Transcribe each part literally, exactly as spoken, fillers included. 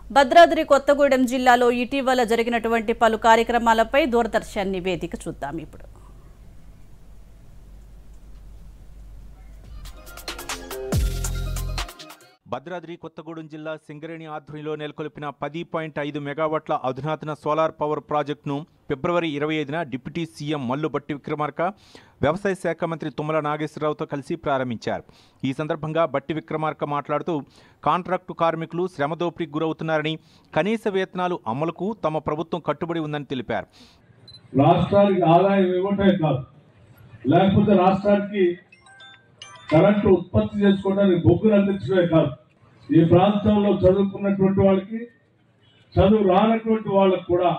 భద్రాద్రి కొత్తగూడెం జిల్లాలో ఇటీవల జరిగినటువంటి పలు కార్యక్రమాలపై దూరదర్శన్ నివేదిక చూద్దాం ఇప్పుడు. భద్రాద్రి కొత్తగూడెం జిల్లా సింగరేణి ఆధ్వర్యంలో నెలకొల్పిన పది పాయింట్ ఐదు మెగావాట్ల అధునాతన సోలార్ పవర్ ప్రాజెక్టును ఫిబ్రవరి ఇరవై ఐదున డిప్యూటీ సీఎం మల్లు భట్టి విక్రమార్క వ్యవసాయ శాఖ మంత్రి తుమ్మల నాగేశ్వరరావుతో కలిసి ప్రారంభించారు. ఈ సందర్భంగా భట్టి విక్రమార్క మాట్లాడుతూ కాంట్రాక్టు కార్మికులు శ్రమదోపిడీకి గురవుతున్నారని, కనీస వేతనాలు అమలుకు తమ ప్రభుత్వం కట్టుబడి ఉందని తెలిపారు. రాష్ట్రానికి ఆదాయం ఇవ్వటమే కాదు, లేకపోతే రాష్ట్రానికి కరెంటు ఉత్పత్తి చేసుకోవడానికి బొగ్గులు అందించడమే కాదు, ఈ ప్రాంతంలో చదువుకున్నటువంటి వాళ్ళకి, చదువు రానటువంటి వాళ్ళకు కూడా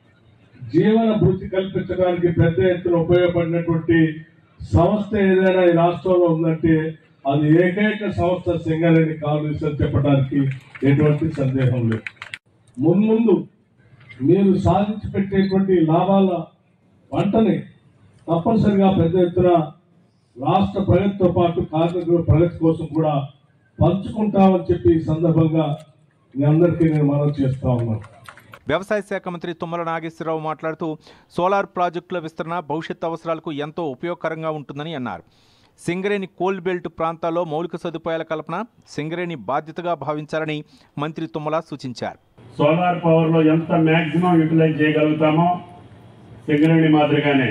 జీవన భృతి కల్పించడానికి పెద్ద ఎత్తున ఉపయోగపడినటువంటి సంస్థ ఏదైనా ఈ రాష్ట్రంలో ఉందంటే అది ఏకైక సంస్థ సింగరేణి కాలనీస్ అని చెప్పడానికి ఎటువంటి సందేహం లేదు. మున్ముందు మీరు సాధించి పెట్టేటువంటి లాభాల పంటని తప్పనిసరిగా పెద్ద ఎత్తున రాష్ట్ర ప్రగతితో పాటు కార్మికుల ప్రగతి కోసం కూడా పంచుకుంటామని చెప్పి ఈ సందర్భంగా మీ అందరికీ నేను మనవి చేస్తా ఉన్నాను. వ్యవసాయ శాఖ మంత్రి తుమ్మల నాగేశ్వరరావు మాట్లాడుతూ సోలార్ ప్రాజెక్టుల విస్తరణ భవిష్యత్ అవసరాలకు ఎంతో ఉపయోగకరంగా ఉంటుందని అన్నారు. సింగరేణి కోల్ బెల్ట్ ప్రాంతాల్లో మౌలిక సదుపాయాల కల్పన సింగరేణి బాధ్యతగా భావించాలని మంత్రి తుమ్మల సూచించారు. సోలార్ పవర్లో ఎంత మ్యాక్సిమం యూటిలైజ్ చేయగలుగుతామో సింగరేణి మాదిరిగానే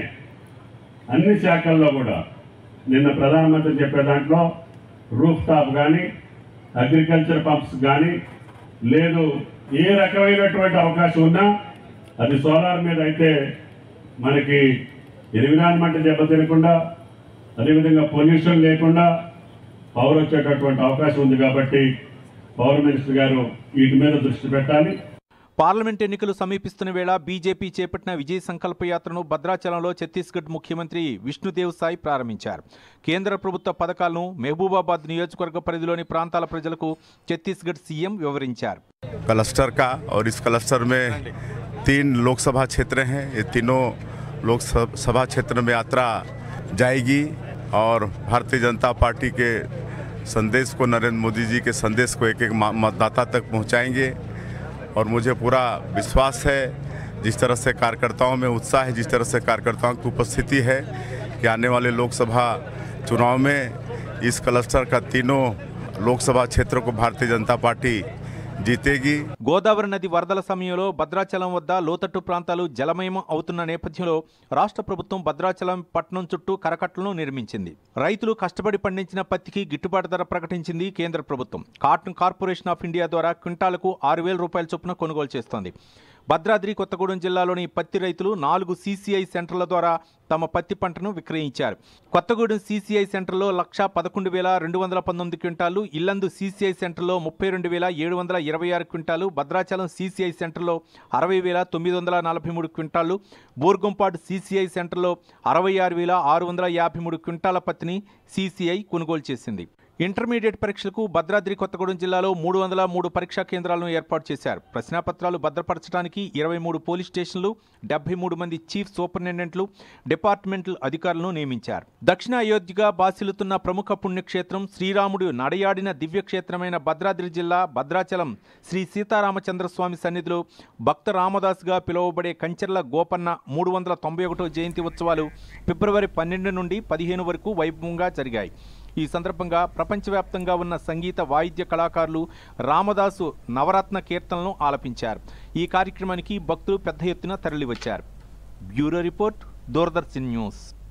అన్ని శాఖల్లో కూడా నిన్న ప్రధానమంత్రి చెప్పే దాంట్లో రూఫ్ టాప్ కానీ, అగ్రికల్చర్ పంప్స్ కానీ, లేదు ఏ రకమైనటువంటి అవకాశం ఉన్నా అది సోలార్ మీద అయితే మనకి ఎన్విరాన్మెంట్ దెబ్బతినకుండా, అదేవిధంగా పొల్యూషన్ లేకుండా పవర్ వచ్చేటటువంటి అవకాశం ఉంది. కాబట్టి పవర్ మినిస్టర్ గారు వీటి మీద దృష్టి పెట్టాలి. పార్లమెంట్ ఎన్నికలు సమీపిస్తున్న వేళ బీజేపీ చేపట్టిన విజయ సంకల్ప యాత్రను భద్రాచలంలో ఛత్తీస్గఢ్ ముఖ్యమంత్రి విష్ణుదేవ్ సాయ్ ప్రారంభించారు. కేంద్ర ప్రభుత్వ పథకాలను మహబూబాబాద్ నియోజకవర్గ పరిధిలోని ప్రాంతాల ప్రజలకు ఛత్తీస్గఢ్ సీఎం వివరించారు. क्लस्टर का और इस क्लस्टर में तीन लोकसभा क्षेत्र हैं. ये तीनों लोकसभा क्षेत्र में यात्रा जाएगी और भारतीय जनता पार्टी के संदेश को, नरेंद्र मोदी जी के संदेश को एक एक मतदाता तक पहुंचाएंगे. और मुझे पूरा विश्वास है, जिस तरह से कार्यकर्ताओं में उत्साह है, जिस तरह से कार्यकर्ताओं की उपस्थिति है, कि आने वाले लोकसभा चुनाव में इस क्लस्टर का तीनों लोकसभा क्षेत्रों को भारतीय जनता पार्टी జీతేగి. గోదావరి నది వరదల సమయంలో భద్రాచలం వద్ద లోతట్టు ప్రాంతాలు జలమయం అవుతున్న నేపథ్యంలో రాష్ట్ర ప్రభుత్వం భద్రాచలం పట్టణం చుట్టూ కరకట్టలను నిర్మించింది. రైతులు కష్టపడి పండించిన పత్తికి గిట్టుబాటు ధర ప్రకటించింది కేంద్ర ప్రభుత్వం. కాటన్ కార్పొరేషన్ ఆఫ్ ఇండియా ద్వారా క్వింటాలకు ఆరు వేల రూపాయల చొప్పున కొనుగోలు చేస్తోంది. భద్రాద్రి కొత్తగూడెం జిల్లాలోని పత్తి రైతులు నాలుగు సీసీఐ సెంటర్ల ద్వారా తమ పత్తి పంటను విక్రయించారు. కొత్తగూడెం సీసీఐ సెంటర్లో లక్షా పదకొండు వేల రెండు వందల పంతొమ్మిది క్వింటాలు, ఇల్లందు సీసీఐ సెంటర్లో ముప్పై రెండు వేల ఏడు వందల ఇరవై ఆరు క్వింటాలు, భద్రాచలం సీసీఐ సెంటర్లో అరవై వేల తొమ్మిది వందల నలభై మూడు క్వింటాలు, బోర్గంపాడు సీసీఐ సెంటర్లో అరవై ఆరు వేల ఆరు వందల యాభై మూడు క్వింటాల పత్తిని సీసీఐ కొనుగోలు చేసింది. ఇంటర్మీడియట్ పరీక్షలకు భద్రాద్రి కొత్తగూడెం జిల్లాలో మూడు వందల మూడు పరీక్షా కేంద్రాలను ఏర్పాటు చేశారు. ప్రశ్నాపత్రాలు భద్రపరచడానికి ఇరవై మూడు పోలీస్ స్టేషన్లు, డెబ్బై మూడు మంది చీఫ్ సూపరింటెండెంట్లు, డిపార్ట్మెంటల్ అధికారులను నియమించారు. దక్షిణ అయోధ్యగా బాసిల్లుతున్న ప్రముఖ పుణ్యక్షేత్రం, శ్రీరాముడు నడయాడిన దివ్యక్షేత్రమైన భద్రాద్రి జిల్లా భద్రాచలం శ్రీ సీతారామచంద్రస్వామి సన్నిధిలో భక్త రామదాస్గా పిలువబడే కంచెర్ల గోపన్న మూడు వందల తొంభై ఒకటో జయంతి ఉత్సవాలు ఫిబ్రవరి పన్నెండు నుండి పదిహేను వరకు వైభవంగా జరిగాయి. ఈ సందర్భంగా ప్రపంచవ్యాప్తంగా ఉన్న సంగీత వాయిద్య కళాకారులు రామదాసు నవరత్న కీర్తనలను ఆలపించారు. ఈ కార్యక్రమానికి భక్తులు పెద్ద ఎత్తున తరలివచ్చారు. Bureau report, Doordarshan news.